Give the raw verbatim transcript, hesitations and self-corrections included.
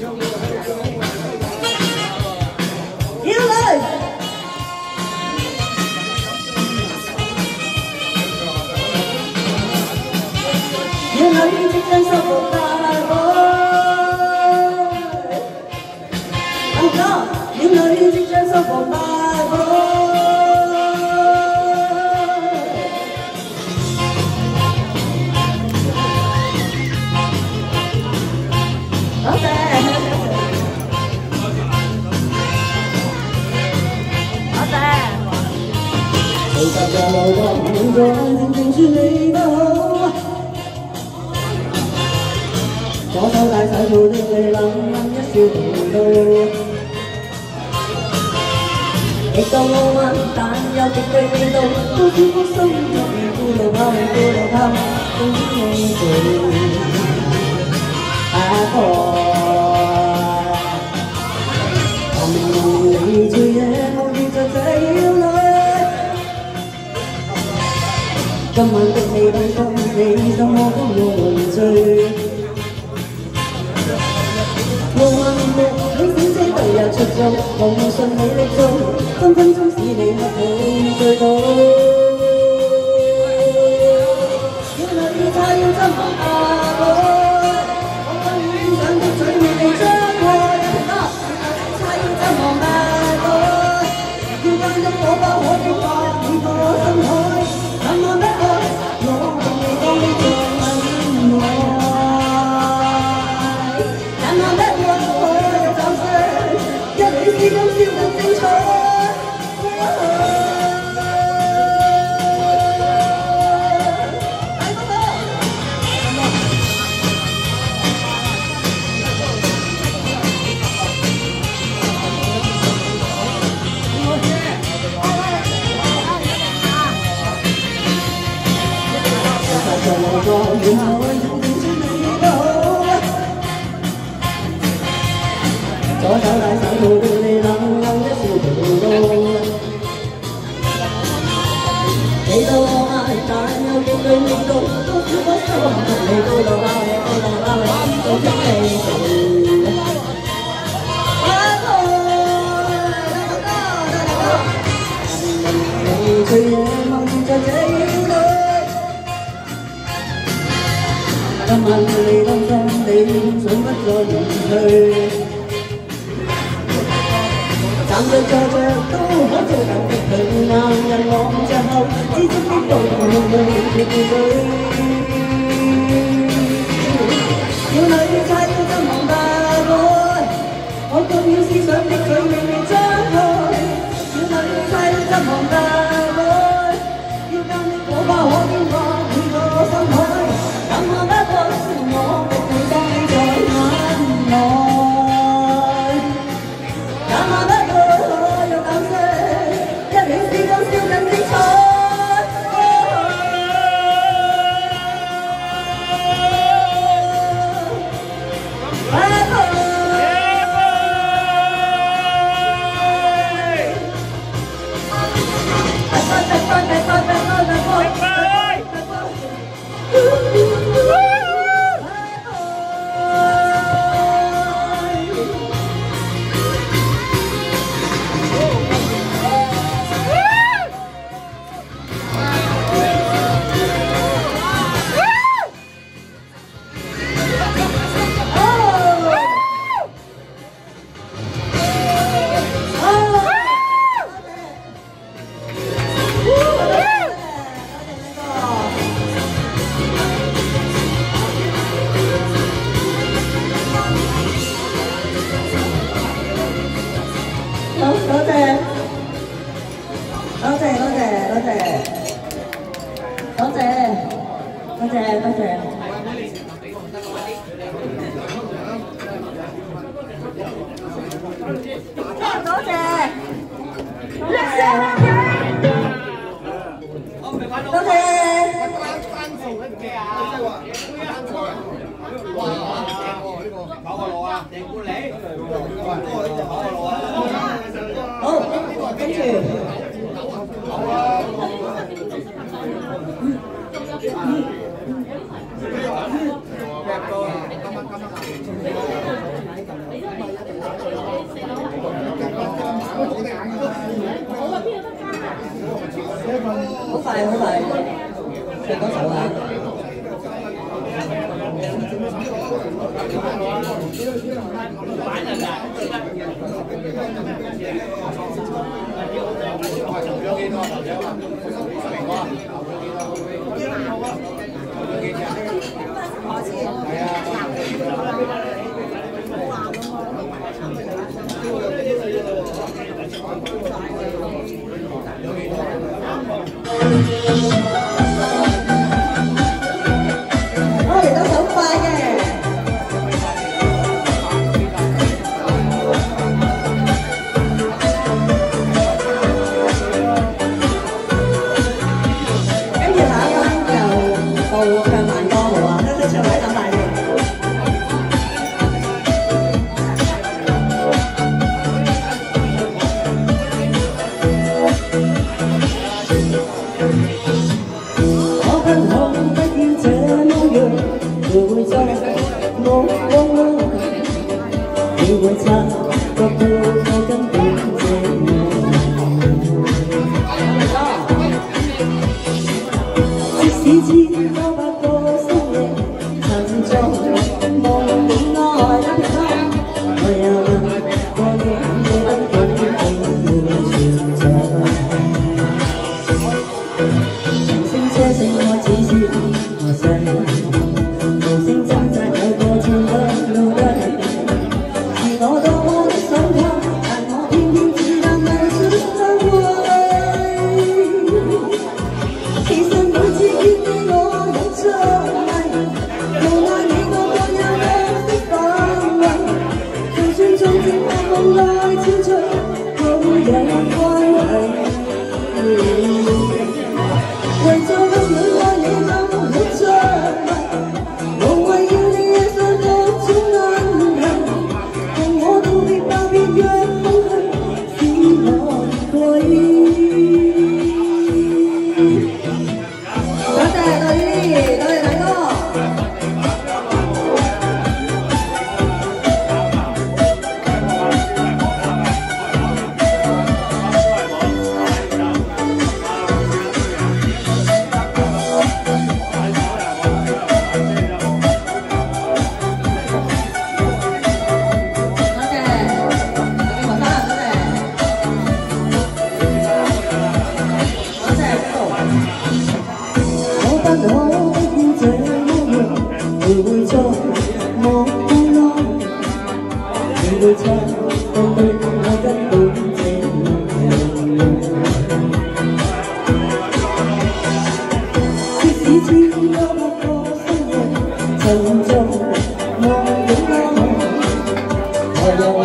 要嚟！要女即將收復大愛，大哥，要女即將收復大愛。 其實就來到現在，正正說你不好。左手戴手套的你冷冷一笑同道，極度傲慢，但又極具味道。高超高深，突然孤獨拋離，孤獨拋離，終於你做阿婆。我明明你最野，我遇着這妖女。 今晚的你當心，你怎麼跟我悶醉？夢幻面目，你閃閃對日出眾，夢信你的蹤，分分鐘使你黑到醉倒。要女她要真望下我，我當然想的嘴未被張開。啊，她要真望下我，要間的火花可激發每個深海。 怎麼不愛？我並未當你做吻愛，怎麼不愛？我有膽識，一你是今宵更精彩。就來過，然後認定說你不好。左手戴手套的你冷冷一笑同道，幾多我愛，但又極具味道。多少個心給你高度包你，高度包你，總之你做阿婆。你最野望住着這妖女。 今晚對你當心，你想不再離去。站着坐着都可做緊的佢，男人望着後，知足的道夢夢絕醉。要女猜要真望大愛，我更要思想的嘴未未張開。要女猜要真望大愛，要間的火花可經過每個深海。 怎麼不愛？我並未當你在眼內。怎麼不愛？我有膽識，一臉是今宵更精彩。 好快好快，唱多首啊！我嚟到手快嘅。 你會察覺到我根本寂寞，即使知多百個深夜曾在夢裏愛你我也問過你你根本並沒存在，人聲車聲愛只是我想。 無聲掙扎有個前路路得，是我多麼的想他，但我偏偏只能無視傷害。其實每次見你我有着迷，無奈你我各有各的範圍，就算從前發夢內憔悴，都有關係。為在夢裏愛你怎沒着迷？ 我